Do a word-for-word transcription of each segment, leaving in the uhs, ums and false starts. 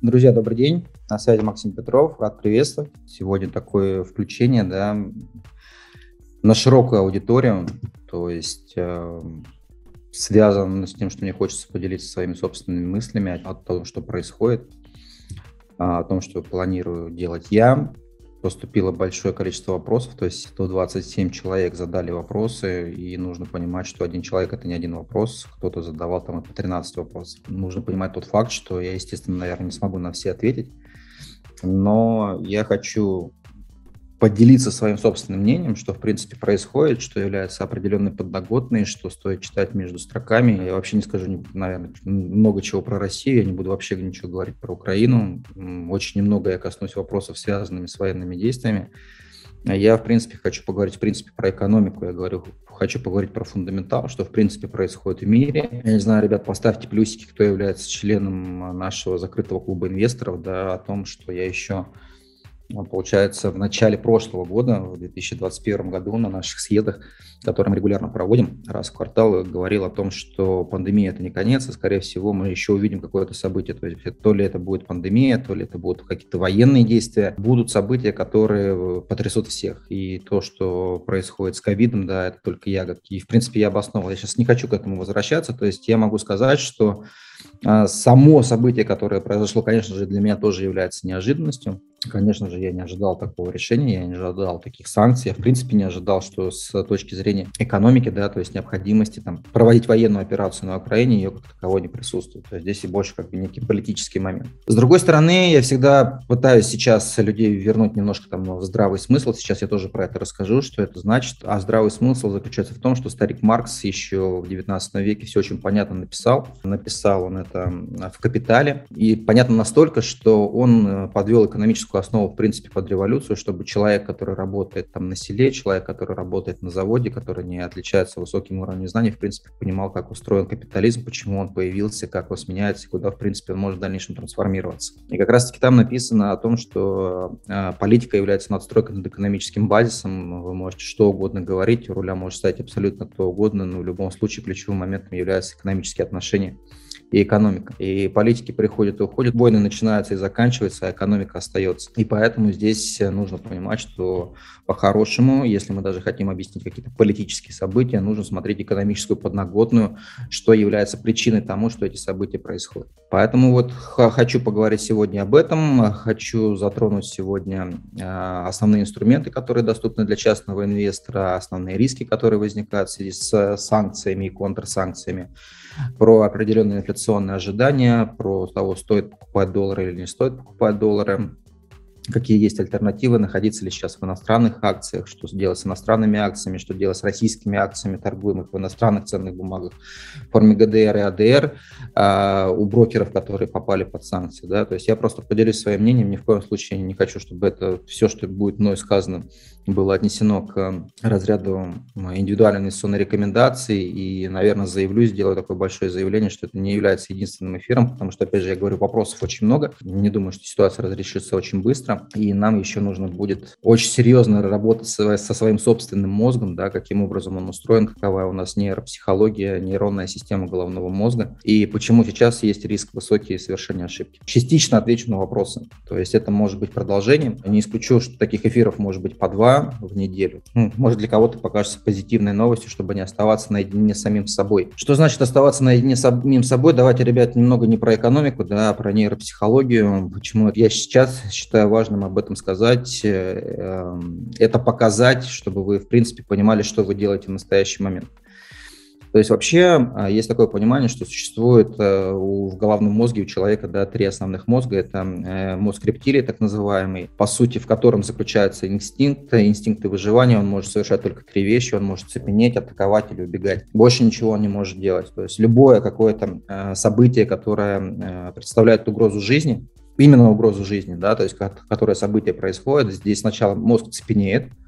Друзья, добрый день. На связи Максим Петров. Рад приветствовать. Сегодня такое включение, да, на широкую аудиторию, то есть э, связано с тем, что мне хочется поделиться своими собственными мыслями о том, что происходит, о том, что планирую делать я. Поступило большое количество вопросов, то есть сто двадцать семь человек задали вопросы, и нужно понимать, что один человек – это не один вопрос, кто-то задавал там и по тринадцать вопросов. Нужно понимать тот факт, что я, естественно, наверное, не смогу на все ответить, но я хочу поделиться своим собственным мнением, что, в принципе, происходит, что является определенной подноготной, что стоит читать между строками. Я вообще не скажу, наверное, много чего про Россию, я не буду вообще ничего говорить про Украину. Очень немного я коснусь вопросов, связанных с военными действиями. Я, в принципе, хочу поговорить, в принципе, про экономику. Я говорю, хочу поговорить про фундаментал, что, в принципе, происходит в мире. Я не знаю, ребят, поставьте плюсики, кто является членом нашего закрытого клуба инвесторов, да, о том, что я еще... Получается, в начале прошлого года, в две тысячи двадцать первом году, на наших съездах, которые мы регулярно проводим раз в квартал, говорил о том, что пандемия – это не конец, и, скорее всего, мы еще увидим какое-то событие. То есть то ли это будет пандемия, то ли это будут какие-то военные действия. Будут события, которые потрясут всех. И то, что происходит с ковидом, да, это только ягодки. И, в принципе, я обосновал. Я сейчас не хочу к этому возвращаться. То есть я могу сказать, что само событие, которое произошло, конечно же, для меня тоже является неожиданностью. Конечно же, я не ожидал такого решения, я не ожидал таких санкций. Я, в принципе, не ожидал, что с точки зрения экономики, да, то есть необходимости там, проводить военную операцию на Украине, ее как таковой не присутствует. То есть здесь и больше как бы некий политический момент. С другой стороны, я всегда пытаюсь сейчас людей вернуть немножко там в здравый смысл. Сейчас я тоже про это расскажу, что это значит. А здравый смысл заключается в том, что старик Маркс еще в девятнадцатом веке все очень понятно написал. Написал он это в «Капитале». И понятно настолько, что он подвел экономическую основу, в принципе, под революцию, чтобы человек, который работает там на селе, человек, который работает на заводе, который не отличается высоким уровнем знаний, в принципе, понимал, как устроен капитализм, почему он появился, как он сменяется, куда, в принципе, он может в дальнейшем трансформироваться. И как раз-таки там написано о том, что э, политика является надстройкой над экономическим базисом. Вы можете что угодно говорить, у руля может стать абсолютно кто угодно, но в любом случае ключевым моментом являются экономические отношения и экономика. И политики приходят и уходят, войны начинаются и заканчиваются, а экономика остается. И поэтому здесь нужно понимать, что по-хорошему, если мы даже хотим объяснить какие-то политические события, нужно смотреть экономическую подноготную, что является причиной тому, что эти события происходят. Поэтому вот хочу поговорить сегодня об этом, хочу затронуть сегодня основные инструменты, которые доступны для частного инвестора, основные риски, которые возникают в связи с санкциями и контрсанкциями, про определенные инфляционные ожидания, про того, стоит покупать доллары или не стоит покупать доллары, какие есть альтернативы, находиться ли сейчас в иностранных акциях, что делать с иностранными акциями, что делать с российскими акциями, торгуемых в иностранных ценных бумагах в форме гэ дэ эр и а дэ эр а, у брокеров, которые попали под санкции. Да? То есть я просто поделюсь своим мнением, ни в коем случае не хочу, чтобы это все, что будет мной сказано, было отнесено к разряду индивидуальной инвестиционной рекомендации, и, наверное, заявлю, сделаю такое большое заявление, что это не является единственным эфиром, потому что, опять же, я говорю, вопросов очень много, не думаю, что ситуация разрешится очень быстро, и нам еще нужно будет очень серьезно работать со, со своим собственным мозгом, да, каким образом он устроен, какова у нас нейропсихология, нейронная система головного мозга, и почему сейчас есть риск высокий совершения ошибки. Частично отвечу на вопросы, то есть это может быть продолжением, не исключу, что таких эфиров может быть по два в неделю. Ну, может, для кого-то покажется позитивной новостью, чтобы не оставаться наедине с самим собой. Что значит оставаться наедине с самим собой? Давайте, ребят, немного не про экономику, да, а про нейропсихологию. Почему я сейчас считаю важным об этом сказать? Это показать, чтобы вы, в принципе, понимали, что вы делаете в настоящий момент. То есть вообще есть такое понимание, что существует в головном мозге у человека, да, три основных мозга. Это мозг рептилии, так называемый, по сути, в котором заключается инстинкт, инстинкты выживания. Он может совершать только три вещи. Он может цепенеть, атаковать или убегать. Больше ничего он не может делать. То есть любое какое-то событие, которое представляет угрозу жизни, именно угрозу жизни, да, то есть которое событие происходит, здесь сначала мозг цепенеет.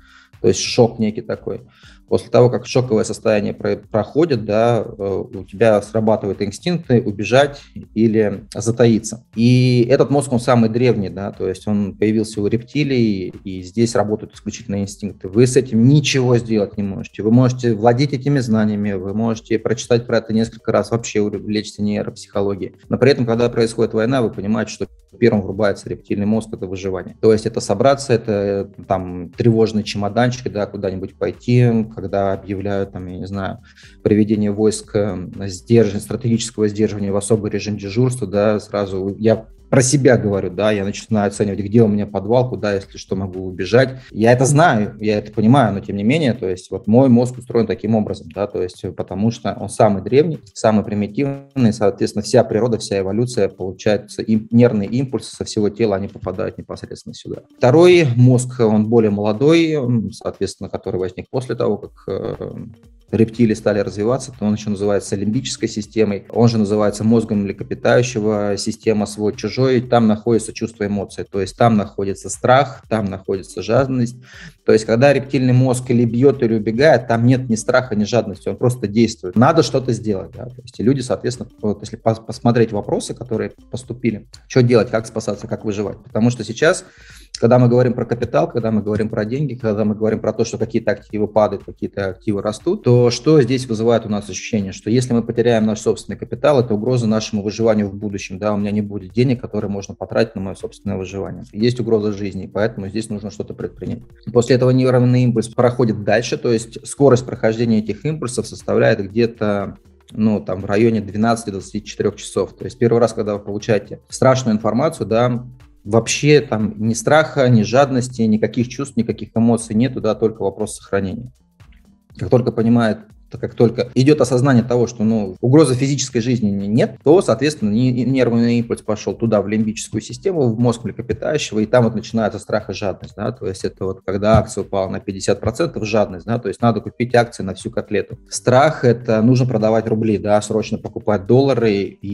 то есть шок некий такой. После того, как шоковое состояние про- проходит, да, у тебя срабатывают инстинкты убежать или затаиться. И этот мозг, он самый древний, да, то есть он появился у рептилий, и здесь работают исключительно инстинкты. Вы с этим ничего сделать не можете. Вы можете владеть этими знаниями, вы можете прочитать про это несколько раз, вообще увлечься нейропсихологией. Но при этом, когда происходит война, вы понимаете, что первым врубается рептильный мозг, это выживание. То есть это собраться, это там тревожный чемоданчик, да, куда-нибудь пойти, когда объявляют, там, я не знаю, приведение войск сдерживания, стратегического сдерживания в особый режим дежурства, да, сразу я про себя говорю, да, я начинаю оценивать, где у меня подвал, куда, если что, могу убежать. Я это знаю, я это понимаю, но тем не менее, то есть вот мой мозг устроен таким образом, да, то есть потому что он самый древний, самый примитивный, соответственно, вся природа, вся эволюция, получается, им, нервные импульсы со всего тела, они попадают непосредственно сюда. Второй мозг, он более молодой, соответственно, который возник после того, как рептилии стали развиваться, то он еще называется лимбической системой, он же называется мозгом млекопитающего, система свой-чужой, там находится чувство эмоций, то есть там находится страх, там находится жадность, то есть когда рептильный мозг или бьет, или убегает, там нет ни страха, ни жадности, он просто действует. Надо что-то сделать, да, то есть и люди, соответственно, вот если посмотреть вопросы, которые поступили, что делать, как спасаться, как выживать, потому что сейчас, когда мы говорим про капитал, когда мы говорим про деньги, когда мы говорим про то, что какие-то активы падают, какие-то активы растут, то что здесь вызывает у нас ощущение, что если мы потеряем наш собственный капитал, это угроза нашему выживанию в будущем, да, у меня не будет денег, которые можно потратить на мое собственное выживание. Есть угроза жизни, поэтому здесь нужно что-то предпринять. После этого нейронный импульс проходит дальше, то есть скорость прохождения этих импульсов составляет где-то ну, там, в районе двенадцати-двадцати четырёх часов. То есть первый раз, когда вы получаете страшную информацию, да, вообще там ни страха, ни жадности, никаких чувств, никаких эмоций нету, да, только вопрос сохранения. Как только понимает, как только идет осознание того, что ну, угрозы физической жизни нет, то, соответственно, нервный импульс пошел туда, в лимбическую систему, в мозг млекопитающего, и там вот начинается страх и жадность. Да? То есть это вот когда акция упала на пятьдесят процентов, жадность, да? То есть надо купить акции на всю котлету. Страх – это нужно продавать рубли, да? Срочно покупать доллары,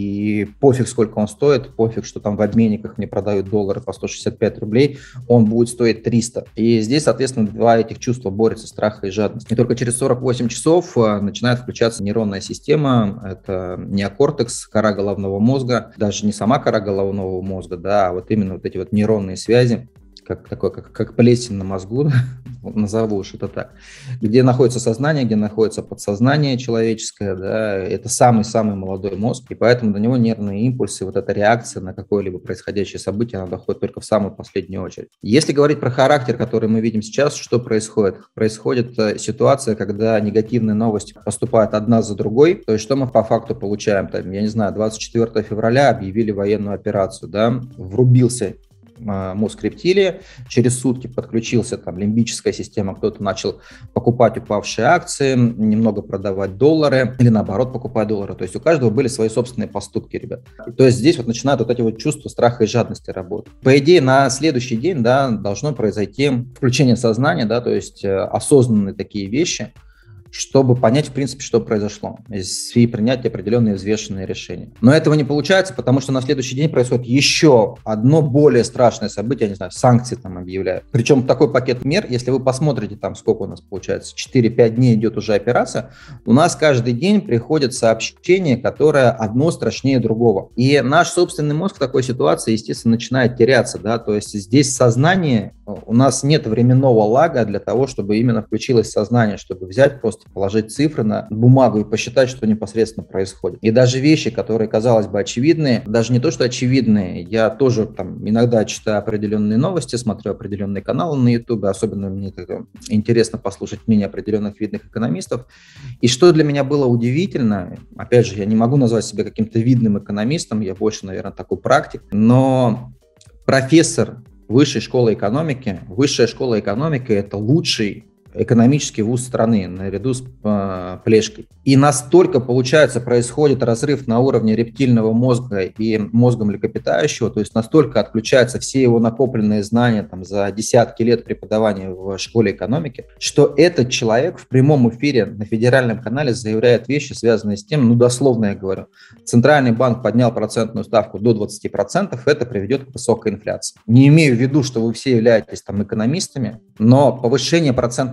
и пофиг, сколько он стоит, пофиг, что там в обменниках мне продают доллары по сто шестьдесят пять рублей, он будет стоить триста. И здесь, соответственно, два этих чувства борются, страх и жадность. И только через сорок восемь часов начинает включаться нейронная система, это неокортекс, кора головного мозга, даже не сама кора головного мозга, да, а вот именно вот эти вот нейронные связи, как такое, как, как плесень на мозгу, назову уж это так, где находится сознание, где находится подсознание человеческое, да, это самый-самый молодой мозг, и поэтому до него нервные импульсы, вот эта реакция на какое-либо происходящее событие, она доходит только в самую последнюю очередь. Если говорить про характер, который мы видим сейчас, что происходит? Происходит ситуация, когда негативные новости поступают одна за другой, то есть что мы по факту получаем? Там, я не знаю, двадцать четвёртого февраля объявили военную операцию, да, врубился мозг рептилии, через сутки подключился там лимбическая система, кто-то начал покупать упавшие акции, немного продавать доллары или наоборот покупать доллары, то есть у каждого были свои собственные поступки, ребят. То есть здесь вот начинают вот эти вот чувства страха и жадности работать. По идее, на следующий день, да, должно произойти включение сознания, да, то есть осознанные такие вещи, чтобы понять, в принципе, что произошло, и принять определенные взвешенные решения. Но этого не получается, потому что на следующий день происходит еще одно более страшное событие, я не знаю, санкции там объявляют. Причем такой пакет мер, если вы посмотрите, там сколько у нас получается, четыре-пять дней идет уже операция, у нас каждый день приходит сообщение, которое одно страшнее другого. И наш собственный мозг в такой ситуации, естественно, начинает теряться, да, то есть здесь сознание, у нас нет временного лага для того, чтобы именно включилось сознание, чтобы взять просто положить цифры на бумагу и посчитать, что непосредственно происходит. И даже вещи, которые, казалось бы, очевидные, даже не то, что очевидные, я тоже там иногда читаю определенные новости, смотрю определенные каналы на YouTube, особенно мне это интересно послушать мнение определенных видных экономистов. И что для меня было удивительно, опять же, я не могу назвать себя каким-то видным экономистом, я больше, наверное, такой практик, но профессор Высшей школы экономики, Высшая школа экономики – это лучший экономический вуз страны наряду с э, Плешкой. И настолько, получается, происходит разрыв на уровне рептильного мозга и мозга млекопитающего, то есть настолько отключаются все его накопленные знания там, за десятки лет преподавания в школе экономики, что этот человек в прямом эфире на федеральном канале заявляет вещи, связанные с тем, ну дословно я говорю, Центральный банк поднял процентную ставку до двадцати процентов, это приведет к высокой инфляции. Не имею в виду, что вы все являетесь там экономистами, но повышение процентной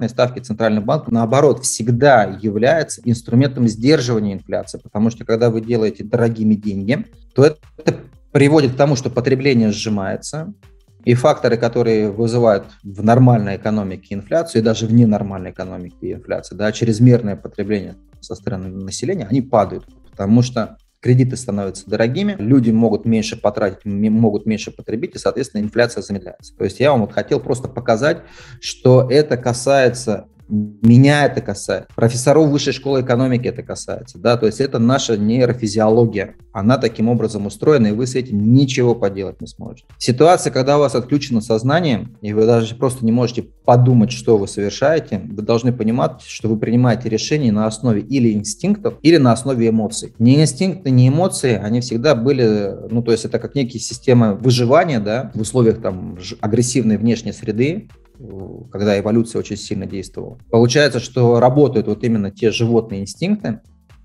процентные ставки Центрального банка, наоборот, всегда является инструментом сдерживания инфляции, потому что когда вы делаете дорогими деньги, то это приводит к тому, что потребление сжимается, и факторы, которые вызывают в нормальной экономике инфляцию, и даже в ненормальной экономике инфляцию, да, чрезмерное потребление со стороны населения, они падают, потому что кредиты становятся дорогими, люди могут меньше потратить, могут меньше потребить, и, соответственно, инфляция замедляется. То есть я вам вот хотел просто показать, что это касается, меня это касается, профессоров высшей школы экономики это касается, да, то есть это наша нейрофизиология, она таким образом устроена, и вы с этим ничего поделать не сможете. Ситуация, когда у вас отключено сознание, и вы даже просто не можете подумать, что вы совершаете, вы должны понимать, что вы принимаете решения на основе или инстинктов, или на основе эмоций. Ни инстинкты, ни эмоции, они всегда были, ну, то есть это как некие системы выживания, да, в условиях там агрессивной внешней среды, когда эволюция очень сильно действовала. Получается, что работают вот именно те животные инстинкты,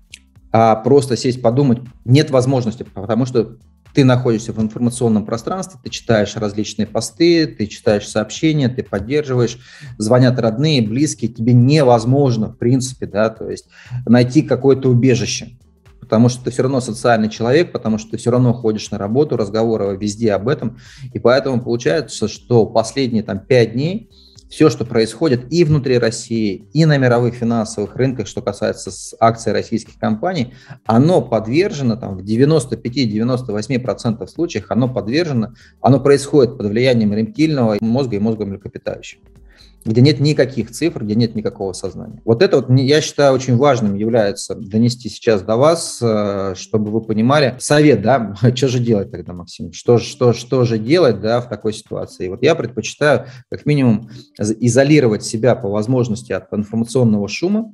а просто сесть подумать нет возможности, потому что ты находишься в информационном пространстве, ты читаешь различные посты, ты читаешь сообщения, ты поддерживаешь, звонят родные, близкие, тебе невозможно, в принципе, да, то есть найти какое-то убежище. Потому что ты все равно социальный человек, потому что ты все равно ходишь на работу, разговоры везде об этом. И поэтому получается, что последние там, пять дней все, что происходит и внутри России, и на мировых финансовых рынках, что касается акций российских компаний, оно подвержено там, в девяноста пяти - девяноста восьми процентах случаев, оно подвержено, оно происходит под влиянием рептильного мозга и мозга млекопитающих, где нет никаких цифр, где нет никакого сознания. Вот это, вот, я считаю, очень важным является донести сейчас до вас, чтобы вы понимали совет, да, что же делать тогда, Максим, что, что, что же делать, да, в такой ситуации. Вот я предпочитаю как минимум изолировать себя по возможности от информационного шума,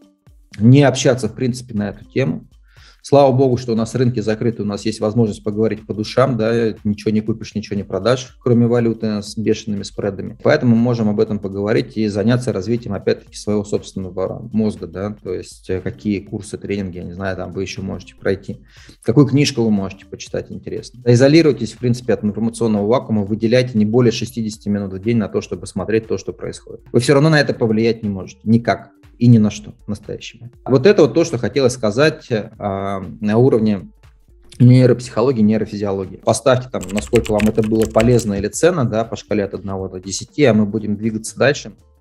не общаться, в принципе, на эту тему. Слава богу, что у нас рынки закрыты, у нас есть возможность поговорить по душам, да, ничего не купишь, ничего не продашь, кроме валюты с бешеными спредами. Поэтому мы можем об этом поговорить и заняться развитием, опять-таки, своего собственного мозга, да, то есть какие курсы, тренинги, я не знаю, там вы еще можете пройти, какую книжку вы можете почитать интересно. Изолируйтесь, в принципе, от информационного вакуума, выделяйте не более шестидесяти минут в день на то, чтобы смотреть то, что происходит. Вы все равно на это повлиять не можете, никак. И ни на что настоящему. Вот это вот то, что хотелось сказать а, на уровне нейропсихологии, нейрофизиологии. Поставьте там, насколько вам это было полезно или ценно, да, по шкале от одного до десяти, а мы будем двигаться дальше.